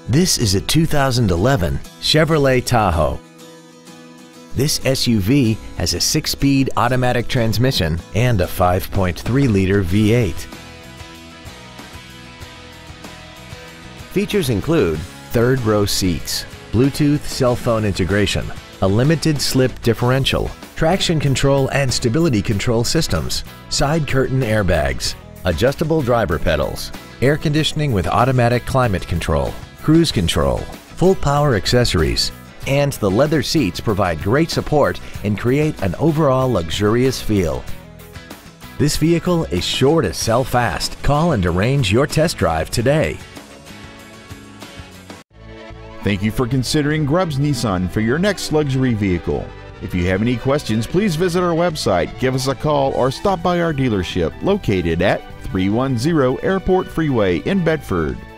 This is a 2011 Chevrolet Tahoe. This SUV has a 6-speed automatic transmission and a 5.3-liter V8. Features include third-row seats, Bluetooth cell phone integration, a limited slip differential, traction control and stability control systems, side curtain airbags, adjustable driver pedals, air conditioning with automatic climate control, cruise control, full power accessories, and the leather seats provide great support and create an overall luxurious feel. This vehicle is sure to sell fast. Call and arrange your test drive today. Thank you for considering Grubbs Nissan for your next luxury vehicle. If you have any questions, please visit our website, give us a call, or stop by our dealership located at 310 Airport Freeway in Bedford.